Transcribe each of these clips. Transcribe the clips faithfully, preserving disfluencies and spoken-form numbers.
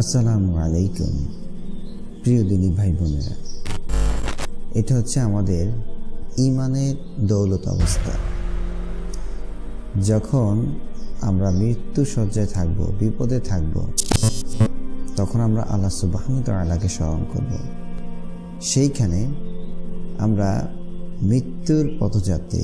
আসসালামু আলাইকুম প্রিয় দিনী ভাই বোনেরা, এটা হচ্ছে আমাদের ঈমানের দৌলত অবস্থা। যখন আমরা মৃত্যু সজ্জায় থাকব, বিপদে থাকব, তখন আমরা আল্লাহ সুবহানাহু ওয়া তাআলাকে স্মরণ করব। সেইখানে আমরা মৃত্যুর পথযাত্রী,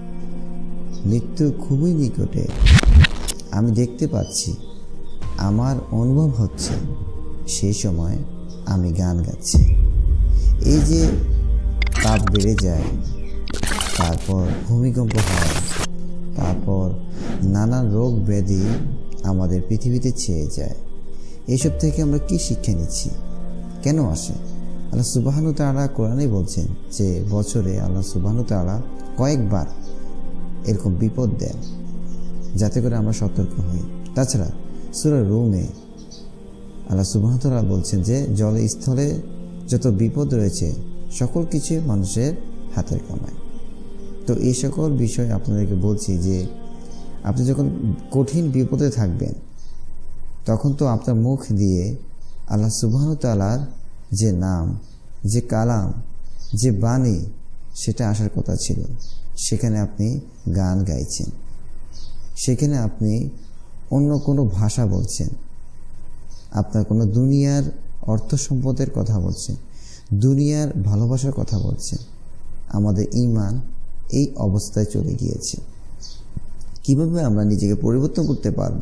মৃত্যু খুবই নিকটে, আমি দেখতে পাচ্ছি, আমার অনুভব হচ্ছে, সেই সময় আমি গান গাচ্ছি। এই যে তাপ বেড়ে যায়, তারপর ভূমিকম্প হয়, তারপর নানা রোগ ব্যাধি আমাদের পৃথিবীতে ছেয়ে যায়, এইসব থেকে আমরা কি শিক্ষা নিচ্ছি, কেন আসে? আল্লাহ সুবহানাহু ওয়া তাআলা কোরআনে বলছেন যে বছরে আল্লাহ সুবহানাহু ওয়া তাআলা কয়েকবার এরকম বিপদ দেন যাতে করে আমরা সতর্ক হই। তাছাড়া সূরা রুমে আল্লাহ সুবহানাহু ওয়া তাআলা বলছেন যে জলে স্থলে যত বিপদ রয়েছে সকল কিছু মানুষের হাতের কামাই। তো এই সকল বিষয় আপনাদেরকে বলছি যে আপনি যখন কঠিন বিপদে থাকবেন, তখন তো আপনার মুখ দিয়ে আল্লাহ সুবহানাহু ওয়া তাআলার যে নাম, যে কালাম, যে বাণী, সেটা আসার কথা ছিল। সেখানে আপনি গান গাইছেন, সেখানে আপনি অন্য কোনো ভাষা বলছেন, আপনার কোনো দুনিয়ার অর্থ সম্পদের কথা বলছেন, দুনিয়ার ভালোবাসার কথা বলছেন। আমাদের ঈমান এই অবস্থায় চলে গিয়েছে। কিভাবে আমরা নিজেকে পরিবর্তন করতে পারব?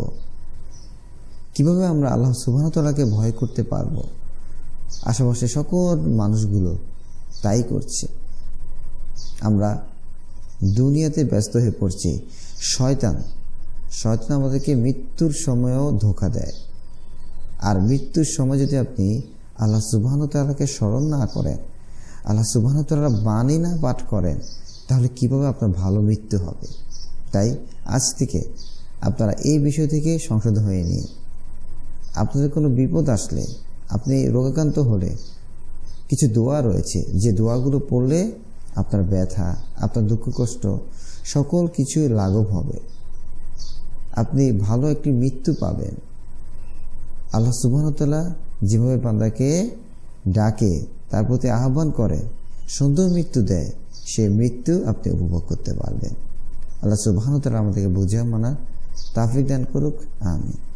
কিভাবে আমরা আল্লাহ সুবহানাহু ওয়া তাআলাকে ভয় করতে পারব? আশেপাশে সকল মানুষগুলো তাই করছে। আমরা দুনিয়াতে ব্যস্ত হয়ে পড়ছি। শয়তান শয়তান আমাদেরকে মৃত্যুর সময়ও ধোঁকা দেয়। আর মৃত্যুর সময় যদি আপনি আল্লাহ সুবহানাহু ওয়া তাআলাকে স্মরণ না করেন, আল্লাহ সুবহানাহু ওয়া তাআলার বাণী না পাঠ করেন, তাহলে কিভাবে আপনার ভালো মৃত্যু হবে? তাই আজ থেকে আপনারা এই বিষয় থেকে সংশোধন হয়ে নিন। আপনাদের কোনো বিপদ আসলে, আপনি রোগাক্রান্ত হলে কিছু দোয়া রয়েছে, যে দোয়াগুলো পড়লে আপনার ব্যথা, আপনার দুঃখ কষ্ট সকল কিছু লাঘব হবে, আপনি ভালো একটি মৃত্যু পাবেন। আল্লাহ সুবহানাহু ওয়া তাআলা যেভাবে বান্দাকে ডাকে, তার প্রতি আহ্বান করে, সুন্দর মৃত্যু দেয়, সেই মৃত্যু আপনি উপভোগ করতে পারবেন। আল্লাহ সুবহানাহু ওয়া তাআলা আমাদেরকে বুঝিয়ে মানার তৌফিক দান করুক। আমিন।